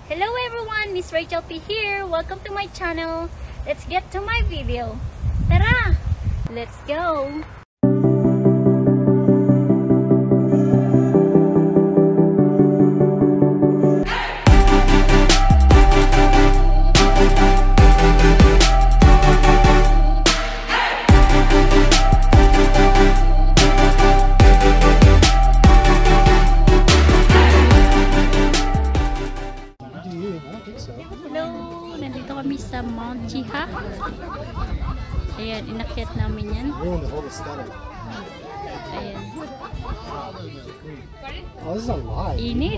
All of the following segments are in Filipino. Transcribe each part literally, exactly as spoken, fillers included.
Hello everyone, Miss Rachel P here. Welcome to my channel. Let's get to my video. Tara! Let's go! Hello! Nandito kami sa Mount Cheaha. Ayan, inakyat namin yan. Ayan. Oh, this is a lot. Init.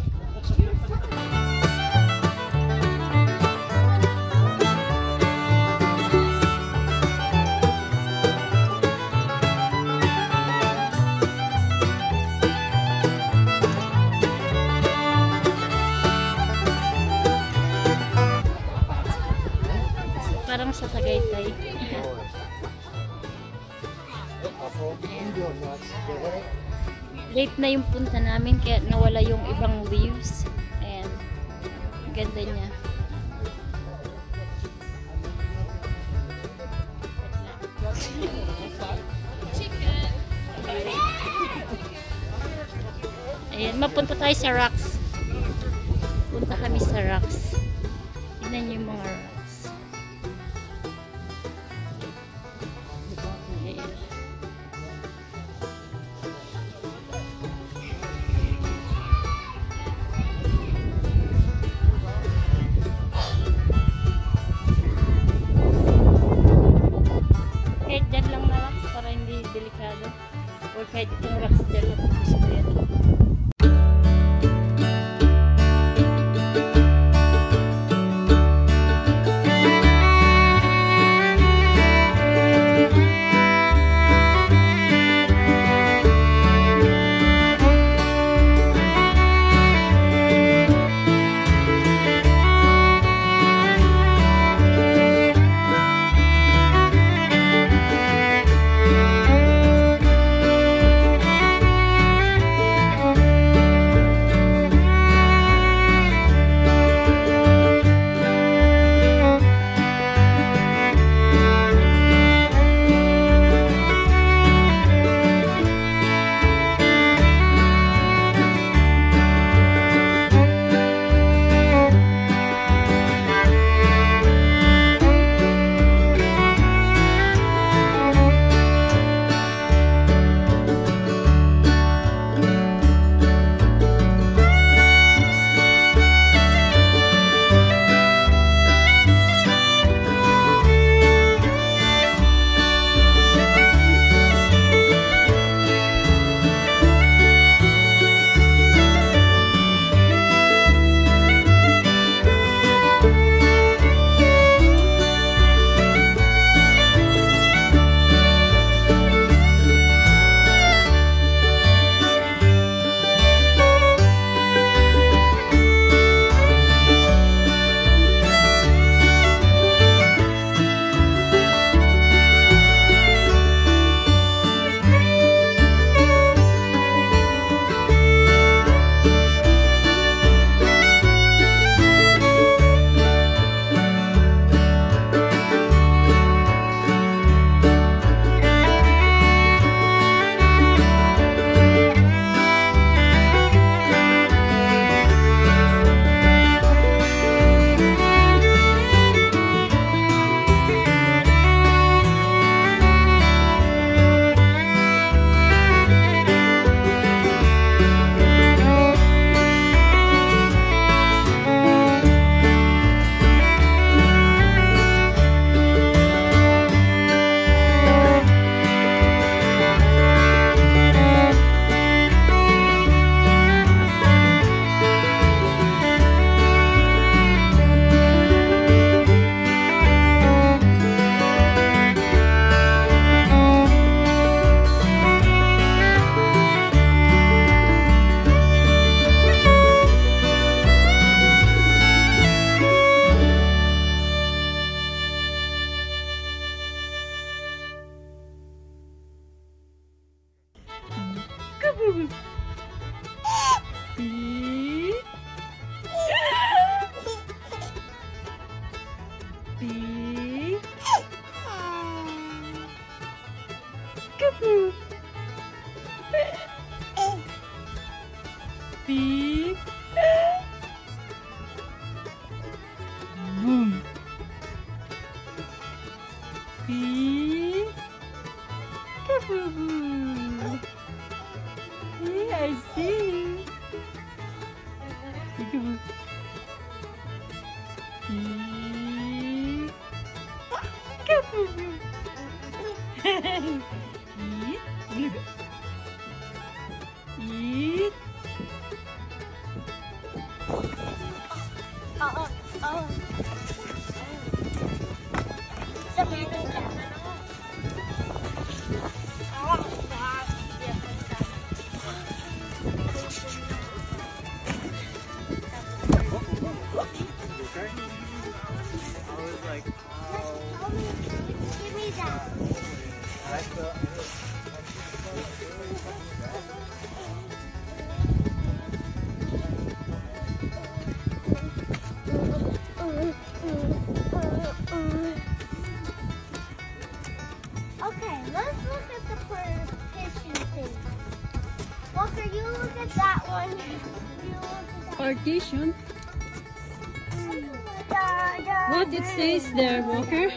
Parang sa Tagaytay. Late na yung punta namin kaya nawala yung ibang views. Ayan. Ganda niya. Ayan, mapunta tayo sa rocks. Punta kami sa rocks. Tignan niyo yung mga rocks. Kahit dyan lang na rocks para hindi delikado. Or kahit itong rocks dyan lang gusto ko yan. Eat. Careful. Eat. Good. Eat. Oh, oh, oh. Okay, let's look at the partition thing. Walker, you look at that one. You look at that Partition? one. Da, da, What it says there, Walker?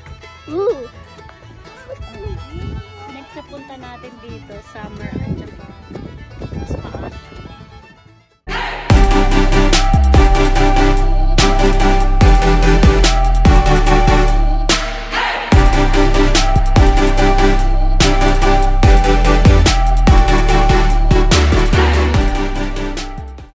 Ooh. Next na punta natin dito, summer at saka